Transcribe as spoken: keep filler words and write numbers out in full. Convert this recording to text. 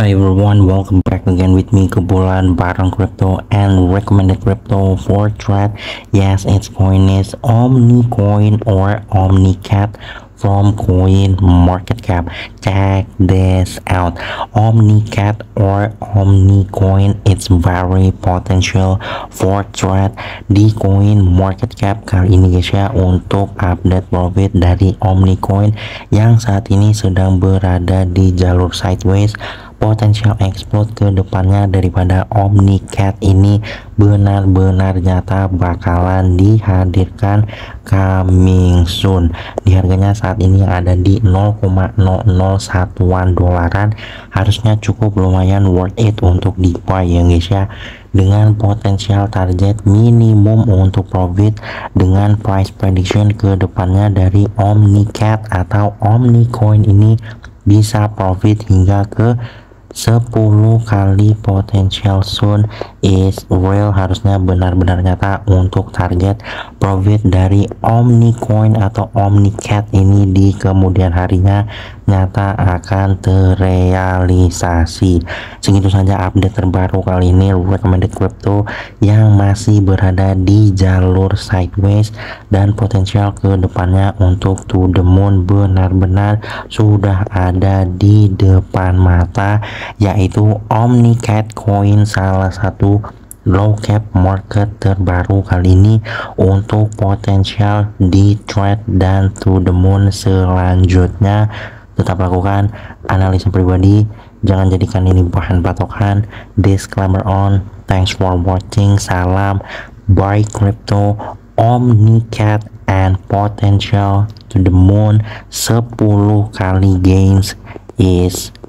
Hi everyone, welcome back again with me Kebulan bareng crypto and recommended crypto for trade. Yes, its coin is Omnicoin or OmniCat from Coin Market Cap. Check this out. OmniCat or Omnicoin, it's very potential for trade di Coin Market Cap kali ini guys ya, untuk update profit dari Omnicoin yang saat ini sedang berada di jalur sideways. Potensial explode ke depannya daripada OmniCat ini benar-benar nyata bakalan dihadirkan coming soon. Di harganya saat ini yang ada di nol koma nol nol satuan dolaran, harusnya cukup lumayan worth it untuk di buy ya guys ya, dengan potensial target minimum untuk profit dengan price prediction ke depannya dari OmniCat atau Omnicoin ini bisa profit hingga ke sepuluh kali. Potential soon is real, harusnya benar-benar nyata untuk target profit dari Omnicoin atau OmniCat ini di kemudian harinya nyata akan terrealisasi. Segitu saja update terbaru kali ini recommended crypto yang masih berada di jalur sideways dan potensial ke depannya untuk to the moon benar-benar sudah ada di depan mata, yaitu OmniCat coin, salah satu low cap market terbaru kali ini untuk potensial di trade dan to the moon selanjutnya. Tetap lakukan analisa pribadi, jangan jadikan ini bahan patokan. Disclaimer on. Thanks for watching. Salam buy crypto OmniCat and potential to the moon sepuluh kali gains is